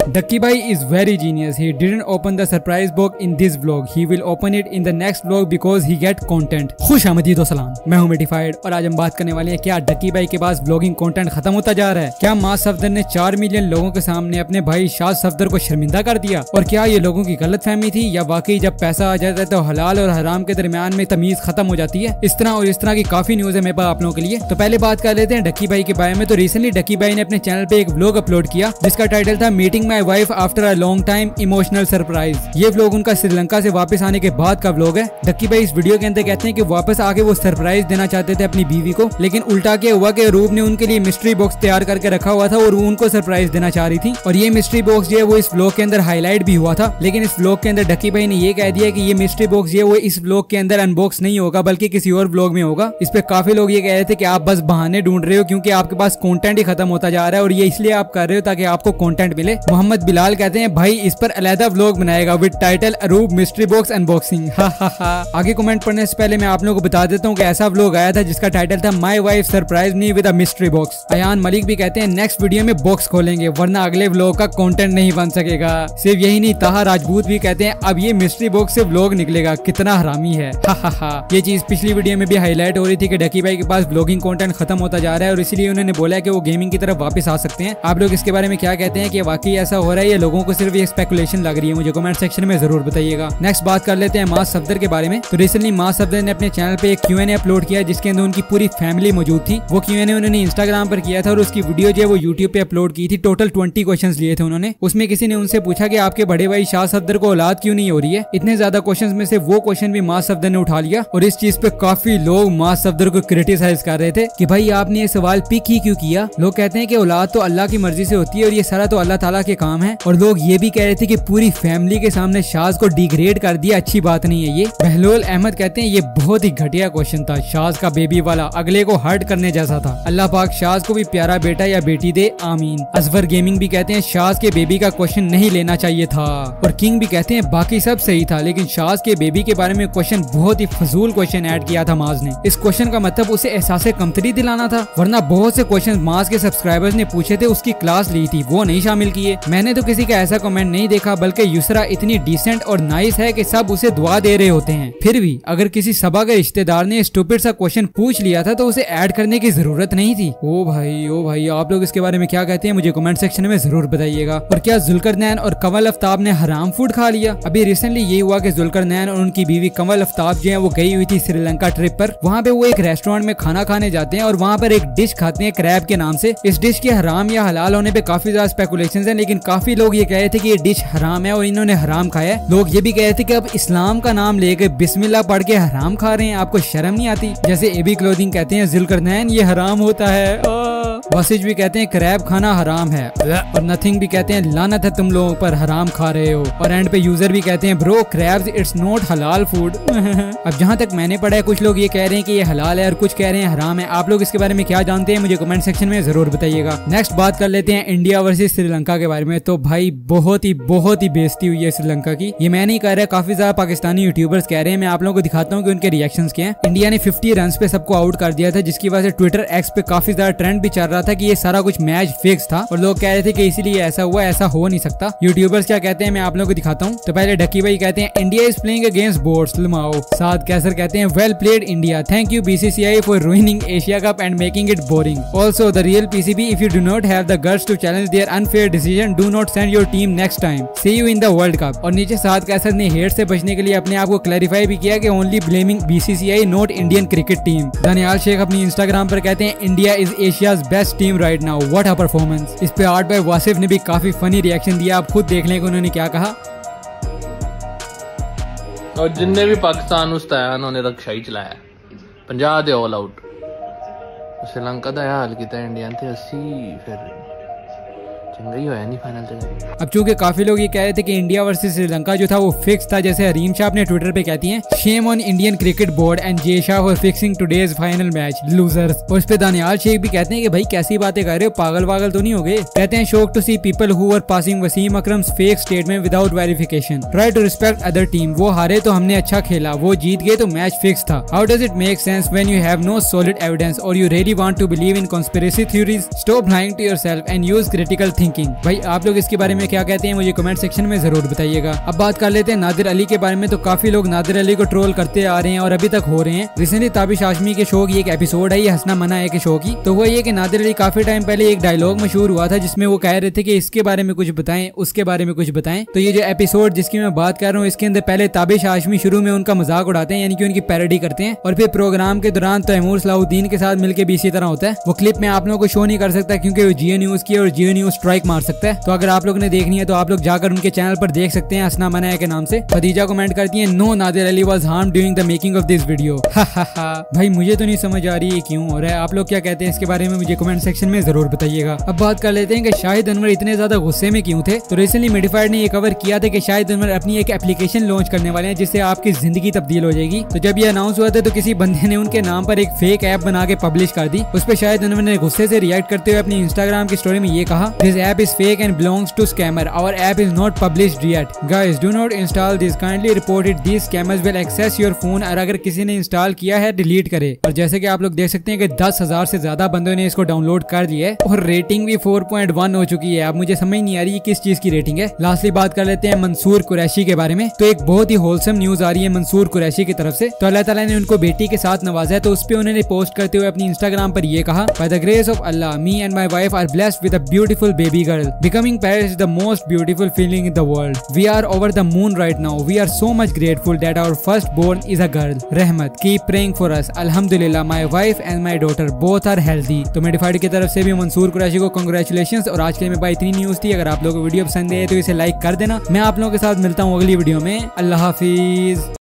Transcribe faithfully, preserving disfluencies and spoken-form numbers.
Ducky भाई is very genius. He didn't open the surprise box in this vlog. He will open it in the next vlog because he get content. खुश आमदीद और सलाम, मैं हूं मेडिफाइड और आज हम बात करने वाले हैं क्या डक्की भाई के पास व्लॉगिंग कंटेंट खत्म होता जा रहा है. क्या मास सफदर ने चार मिलियन लोगों के सामने अपने भाई शाद सफदर को शर्मिंदा कर दिया और क्या ये लोगों की गलत फहमी थी या वाकई जब पैसा आ जाता है तो हलाल और हराम के दरमियान में तमीज खत्म हो जाती है. इस तरह और इस तरह की काफी न्यूज है मेरे पास आप लोगों के लिए. तो पहले बात कर लेते हैं डक्की भाई के बारे में. तो रिसेंटली डक्की भाई ने अपने चैनल पे एक व्लॉग अपलोड किया जिसका टाइटल था meeting my wife after a long time emotional surprise. ये व्लॉग उनका श्रीलंका से वापस आने के बाद का व्लॉग है. डक्की भाई इस वीडियो के अंदर कहते हैं कि वापस आके वो सरप्राइज देना चाहते थे अपनी बीवी को, लेकिन उल्टा क्या हुआ कि रूप ने उनके लिए मिस्ट्री बॉक्स तैयार करके रखा हुआ था और वो उनको सरप्राइज देना चाह रही थी. और ये मिस्ट्री बॉक्स जो है वो इस व्लॉग के अंदर हाईलाइट भी हुआ था, लेकिन इस व्लॉग के अंदर डक्की भाई ने ये कह दिया कि ये मिस्ट्री बॉक्स जो है वो इस व्लॉग के अंदर अनबॉक्स नहीं होगा बल्कि किसी और व्लॉग में होगा. इस पे काफी लोग ये कह रहे थे कि आप बस बहाने ढूंढ रहे हो क्योंकि आपके पास कंटेंट ही खत्म होता जा रहा है और ये इसलिए आप कर रहे हो ताकि आपको कंटेंट मिले. मोहम्मद बिलाल कहते हैं भाई इस पर अलहदा व्लॉग बनाएगा with title Aroob mystery box unboxing. आगे कमेंट पढ़ने से पहले मैं आप लोगों को बता देता हूँ कि ऐसा व्लॉग आया था जिसका टाइटल था my wife surprise me with a mystery box. Ayan Malik भी कहते हैं नेक्स्ट वीडियो में बॉक्स खोलेंगे वरना अगले व्लॉग का कंटेंट नहीं बन सकेगा. सिर्फ यही नहीं, ताहा राजपूत भी कहते हैं अब ये मिस्ट्री बॉक्स से व्लॉग निकलेगा, कितना हरामी है. ये चीज पिछली वीडियो में भी हाईलाइट हो रही थी कि डक्की भाई के पास व्लॉगिंग कंटेंट खत्म होता जा रहा है और इसीलिए उन्होंने बोला कि वो गेमिंग की तरफ वापस आ सकते हैं. आप लोग इसके बारे में क्या कहते हैं कि वाकई ऐसा हो रहा है या लोगों को सिर्फ ये स्पेकुलेशन लग रही है? मुझे कमेंट सेक्शन में जरूर बताइएगा. नेक्स्ट बात कर लेते हैं मास सफदर के बारे में. तो रिसेंटली मास सफदर ने अपने चैनल पे एक क्यू एन ए अपलोड किया जिसके अंदर उनकी पूरी फैमिली मौजूद थी. वो क्यू एन ए उन्होंने इंस्टाग्राम पर किया था और उसकी वीडियो जो है वो यूट्यूब पे अपलोड की थी. टोटल ट्वेंटी क्वेश्चंस लिए थे उन्होंने. उसमें किसी ने उनसे पूछा कि आपके बड़े भाई शाह सफदर को औलाद क्यों नहीं हो रही है. इतने ज्यादा क्वेश्चंस में से वो क्वेश्चन भी मास सफदर ने उठा लिया और इस चीज पे काफी लोग मास सफदर को क्रिटिसाइज कर रहे थे कि भाई आपने ये सवाल पिक ही क्यों किया. लोग कहते हैं कि औलाद तो अल्लाह की मर्जी से होती है और ये सारा तो अल्लाह ताला के काम है. और लोग ये भी कह रहे थे कि पूरी फैमिली के सामने शाज को डिग्रेड कर दिया, अच्छी बात नहीं है ये. बहलोल अहमद कहते हैं ये बहुत ही घटिया क्वेश्चन था. शाज का बेबी वाला अगले को हर्ट करने जैसा था. अल्लाह पाक शाज को भी प्यारा बेटा या बेटी दे, आमीन. अजवर गेमिंग भी कहते हैं शाज के बेबी का क्वेश्चन नहीं लेना चाहिए था. और किंग भी कहते हैं बाकी सब सही था लेकिन शाज के बेबी के बारे में क्वेश्चन बहुत ही फजूल क्वेश्चन ऐड किया था माज ने. इस क्वेश्चन का मतलब उसे एहसास कमतरी दिलाना था, वरना बहुत से क्वेश्चन माज के सब्सक्राइबर्स ने पूछे थे, उसकी क्लास ली थी, वो नहीं शामिल किए. मैंने तो किसी का ऐसा कमेंट नहीं देखा बल्कि युसरा इतनी डिसेंट और नाइस है कि सब उसे दुआ दे रहे होते हैं. फिर भी अगर किसी सभा के रिश्तेदार ने स्टूपिड सा क्वेश्चन पूछ लिया था तो उसे ऐड करने की जरूरत नहीं थी. ओ भाई ओ भाई आप लोग इसके बारे में क्या कहते हैं मुझे कमेंट सेक्शन में जरूर बताइएगा. और क्या जुल्करनैन और कंवल आफ्ताब ने हराम फूड खा लिया? अभी रिसेंटली ये हुआ कि जुल्करनैन और उनकी बीवी कंवल आफ्ताब जो है वो गई हुई थी श्रीलंका ट्रिप पर. वहाँ पे वो एक रेस्टोरेंट में खाना खाने जाते हैं और वहाँ पर एक डिश खाते हैं क्रैब के नाम से. इस डिश के हराम या हलाल होने पे काफी ज्यादा स्पेकुलेशंस हैं, लेकिन काफी लोग ये कह रहे थे कि ये डिश हराम है और इन्होंने हराम खाया है. लोग ये भी कह रहे थे कि अब इस्लाम का नाम लेके बिस्मिल्लाह पढ़ के हराम खा रहे हैं, आपको शर्म नहीं आती? जैसे एबी क्लोथिंग कहते हैं जुल्करनैन ये हराम होता है. वसीज भी कहते हैं क्रैब खाना हराम है और नथिंग भी कहते हैं लानत है तुम लोगों पर, हराम खा रहे हो. और एंड पे यूजर भी कहते हैं bro crabs it's not halal food. अब जहाँ तक मैंने पढ़ा है कुछ लोग ये कह रहे हैं कि ये हलाल है और कुछ कह रहे हैं हराम है. आप लोग इसके बारे में क्या जानते हैं मुझे कमेंट सेक्शन में जरूर बताइएगा. नेक्स्ट बात कर लेते हैं इंडिया वर्सेस श्रीलंका के बारे में. तो भाई बहुत ही बहुत ही बेइज्जती हुई है श्रीलंका की. ये मैं नहीं कह रहा, काफी ज्यादा पाकिस्तानी यूट्यूबर्स कह रहे हैं. मैं आप लोगों को दिखाता हूँ कि उनके रिएक्शंस क्या हैं. इंडिया ने फिफ्टी रन पे सबको आउट कर दिया था जिसकी वजह से ट्विटर एक्स पे काफी ज्यादा ट्रेंड भी चल रहा था कि ये सारा कुछ मैच फिक्स था और लोग कह रहे थे कि इसीलिए ऐसा हुआ, ऐसा हो नहीं सकता. यूट्यूबर्स क्या कहते हैं मैं आप लोगों को दिखाता हूँ. तो पहले डक्की भाई कहते हैं India is playing against boards lmao. Saad Qaiser कहते हैं well played India, thank you BCCI for ruining Asia Cup and making it boring. Also the real PCB if you do not have the guts to challenge their unfair decision do not send your team next time, see you in the world cup. और नीचे साद कैसर ने hate से बचने के लिए अपने आप को क्लैरिफाई भी किया कि only blaming BCCI not Indian cricket team. Daniyal Sheikh अपनी इंस्टाग्राम पर कहते हैं India is Asia's best team right now, what a performance. इस पे आर्ट बाय वासिफ ने भी काफी फनी रिएक्शन दिया, आप खुद देख लें कि उन्होंने क्या कहा. और जिनने भी पाकिस्तान उस्ताया उन्होंने रक्षा ही चलाया पंजाब दे ऑल आउट. श्रीलंका दा हाल किया इंडिया ने अस्सी फिर चंगा ही होया नहीं फाइनल तक. अब चूंकि काफी लोग ये कह रहे थे कि इंडिया वर्सेस श्रीलंका जो था वो फिक्स था, जैसे हरीम शाह अपने ट्विटर पे कहती हैं shame on Indian cricket board and Jay Shah for fixing today's final match losers. और इस पे दानियाल शेख भी कहते हैं कि भाई कैसी बातें कर रहे हो, पागल वागल तो नहीं हो गए. कहते हैं shock to see people who were passing Wasim Akram's fake statement without verification, try to respect other team. वो हारे तो हमने अच्छा खेला, वो जीत गए तो मैच फिक्स था. How does it make sense when you have no solid evidence और you really want to believe in conspiracy theories? Stop lying to yourself and use critical thinking thinking. भाई आप लोग इसके बारे में क्या कहते हैं मुझे कमेंट सेक्शन में जरूर बताइएगा। अब बात कर लेते हैं नादिर अली के बारे में। तो काफी लोग नादिर अली को ट्रोल करते आ रहे हैं और अभी तक हो रहे हैं। रिसेंटली ताबिश हाशमी के शो की एक एपिसोड है, ये हंसना मना है के शो की। तो वो ये कि नादिर अली काफी टाइम पहले एक डायलॉग मशहूर हुआ था जिसमें वो कह रहे थे कि इसके बारे में कुछ बताएं, उसके बारे में कुछ बताएं। तो ये जो एपिसोड जिसकी मैं बात कर रहा हूँ इसके अंदर पहले ताबिश हाशमी शुरू में उनका मजाक उड़ाते हैं, यानी कि उनकी पैरोडी करते हैं, और फिर प्रोग्राम के दौरान तैमूर सलाहुद्दीन के साथ मिलकर भी इसी तरह होता है। वो क्लिप में आप लोगों को शो नहीं कर सकता क्योंकि वो जियो न्यूज की और जियो न्यूज स्ट्राइक मार सकता है। तो अगर आप लोग ने देखनी है तो आप लोग जाकर उनके चैनल पर देख सकते हैं, हंसना मना है के नाम से। खदीजा कमेंट करती है, no Nadir Ali was harm during the making of this video. भाई मुझे तो नहीं समझ आ रही है क्यों हो रहा है, आप लोग क्या कहते हैं इसके बारे में मुझे कमेंट सेक्शन में जरूर बताइएगा। अब बात कर लेते हैं कि शाहिद अनवर इतने ज्यादा गुस्से में क्यों थे। तो रिसेंटली मेडिफाइड ने ये कवर किया था कि शाहिद अनवर अपनी एक एप्लीकेशन लॉन्च करने वाले हैं जिससे आपकी जिंदगी तब्दील हो जाएगी। तो जब ये अनाउंस हुआ था तो किसी बंदे ने उनके नाम पर एक फेक ऐप बना के पब्लिश कर दी। उस पर शाहिद अनवर ने गुस्से से रिएक्ट करते हुए अपनी इंस्टाग्राम की स्टोरी में ये कहा, this app is fake and belongs to scammer, our app is not published yet, guys do not install this, kindly reported this scammers will access your phone. और अगर किसी ने इंस्टॉल किया है डिलीट करे। और जैसे कि आप लोग देख सकते हैं कि दस हजार से ज्यादा बंदों ने इसको डाउनलोड कर लिया है और रेटिंग भी फोर पॉइंट वन हो चुकी है। अब मुझे समझ नहीं आ रही है किस चीज की रेटिंग है। लास्टली बात कर लेते हैं मंसूर कुरैशी के बारे में। तो एक बहुत ही होलसम न्यूज आ रही है मंसूर कुरैशी की तरफ से। तो अल्लाह ताला ने उनको बेटी के साथ नवाजा है। तो उस पे उन्होंने पोस्ट करते हुए अपनी इंस्टाग्राम पर ये कहा, by the grace of Allah me and my wife are blessed with a beautiful baby girl, becoming parents is the most beautiful feeling in the world, we are over the moon right now, we are so much grateful that our first born is a girl, Rahmat keep praying for us, अल्हम्दुलिल्लाह my wife and my daughter both are healthy. तो मेडिफाइड की तरफ से भी मंसूर कुरैशी को congratulations. और आज के लिए मेरे पास इतनी न्यूज थी। अगर आप लोगों को वीडियो पसंद है तो इसे लाइक कर देना। मैं आप लोगों के साथ मिलता हूँ अगली वीडियो में। अल्लाह हाफिज।